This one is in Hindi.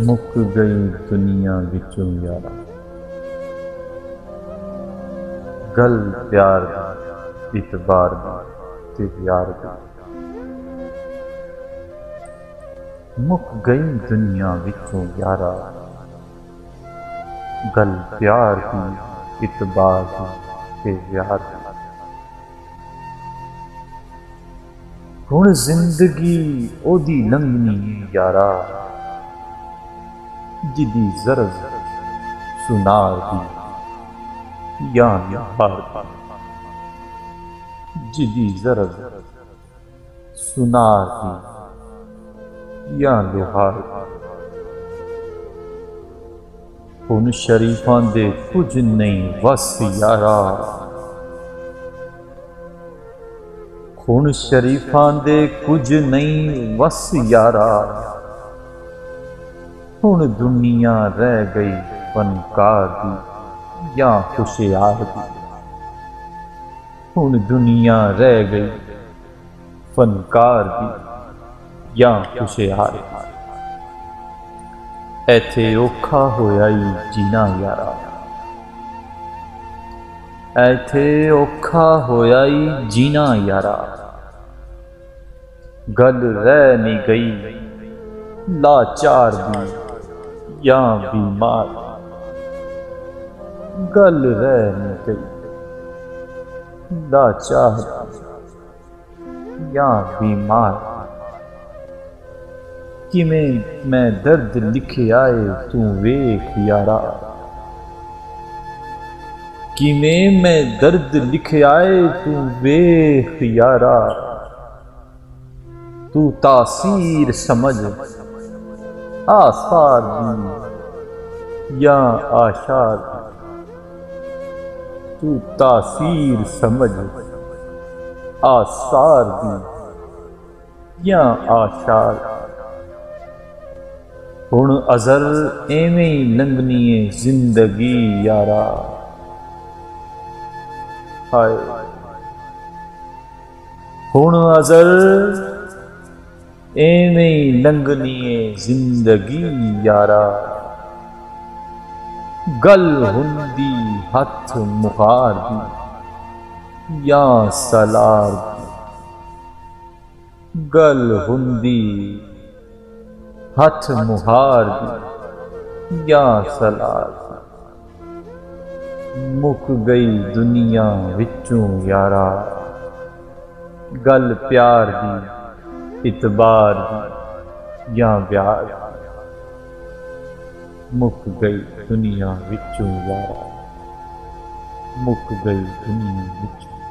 मुक गई दुनिया विचों यारा, गल प्यार दी इतबार दी ते यार दी। मुक गई दुनिया विचों यारा, गल प्यार दी इतबार दी ते यार दी। हुण जिंदगी ओदी लंघनी यारा, जिदी ज़रज़ सुनार दी या लोहार दी। जिदी ज़रज़ सुनार दी या लोहार दी। हुण शरीफां दे कुछ नहीं वस यारा, हुण शरीफां दे कुछ नहीं वस यारा। हुण दुनिया रह गई फनकार दी या होशियार दी। हुण दुनिया रह गई फनकार दी या होशियार दी। ऐथे औखा होया ई जीना यारा, ऐथे औखा होया ई जीना यारा। गल रह नहीं गई लाचार दी या बीमार, गल रह नहीं गई लाचार या बीमार। किमें मैं दर्द लिखे आए तू वेख यारा, किमें मैं दर्द लिखे आए तू वेख यारा। तू तासीर समझ आसार दी या आशार दी। तू तासीर समझ आसार दी या आशार। हुण अज़ल एवें ही लंघनी है जिंदगी यारा। हाय हुण अज़ल एवें ही लंघनी है जिंदगी यारा। गल हुंदी हथ मुहार दी या सलार दी। गल हुंदी हथ मुहार दी या सलार दी। मुक गई दुनिया विचों यारा, गल प्यार दी इतबार दी या प्यार दी। मुक गई दुनिया विचों यारा, मुक गई दुनिया विचों।